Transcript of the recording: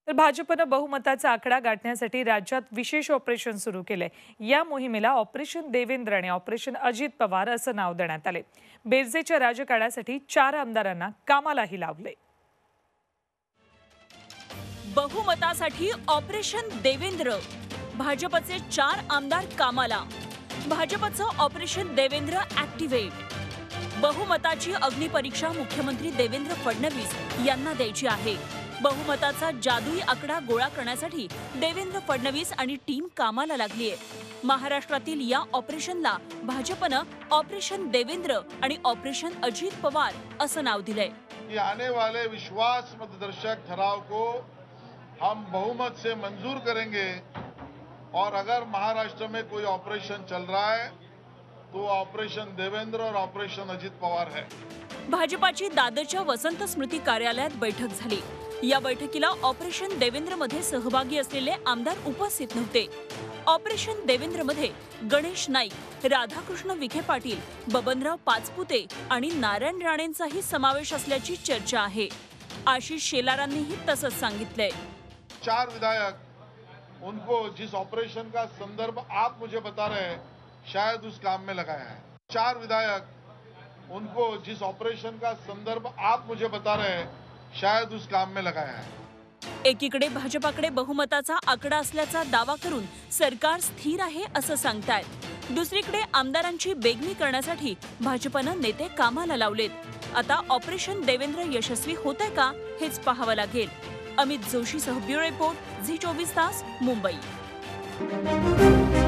तर भाजपनं बहुमताचा आकडा गाठण्यासाठी राज्यात विशेष ऑपरेशन सुरू केलंय। या मोहिमेला ऑपरेशन देवेंद्र आणि ऑपरेशन अजित पवार असं नाव देण्यात आले। बेरजेच्या राजकारणासाठी 4 आमदारांना कामालाही लावले। बहुमतासाठी ऑपरेशन देवेंद्र, भाजपचे 4 आमदार कामाला। भाजपचं ऑपरेशन देवेंद्र ऍक्टिव्हेट। बहुमताची अग्निपरीक्षा मुख्यमंत्री देवेंद्र फडणवीस यांना द्यायची आहे। बहुमताचा जादुई आकडा गोळा करण्यासाठी देवेंद्र फडणवीस आणि टीम कामाला लागलीये। महाराष्ट्रातील या ऑपरेशनला भाजपनं ऑपरेशन देवेंद्र आणि ऑपरेशन अजित पवार असं नाव दिलंय। आने वाले विश्वास मतदर्शक ठराव को हम बहुमत से मंजूर करेंगे और अगर महाराष्ट्र में कोई ऑपरेशन चल रहा है तो ऑपरेशन देवेंद्र और ऑपरेशन अजित पवार है। भाजपाची दादरच्या वसंत स्मृती कार्यालयात बैठक झाली। या बैठकीला ऑपरेशन देवेंद्र मध्ये सहभागी असलेले आमदार उपस्थित नव्हते। ऑपरेशन देवेंद्र मध्ये गणेश नाईक, राधाकृष्ण विखे पाटील, बबनराव पाचपुते आणि नारायण राणेंचाही समावेश असल्याची चर्चा आहे। आशिष शेलारांनीही तसंच सांगितलंय। 4 विधायक उनको जिस ऑपरेशन का संदर्भ आप मुझे बता रहे हैं शायद उस काम में लगाया है। 4 विधायक उनको जिस ऑपरेशन का संदर्भ आप मुझे बता रहे हैं शायद उस काम में लगाया है। एकीकडे भाजपाकडे बहुमताचा आकडा असल्याचा दावा करून सरकार स्थिर आहे असं सांगतायत। दुसरीकडे आमदारांची बेगमी करण्यासाठी भाजपनं नेते कामाला लावलेत। आता ऑपरेशन देवेंद्र यशस्वी होतंय का हेच पाहावं लागेल। अमित जोशीसह ब्युरो रिपोर्ट, झी 24 तास, मुंबई।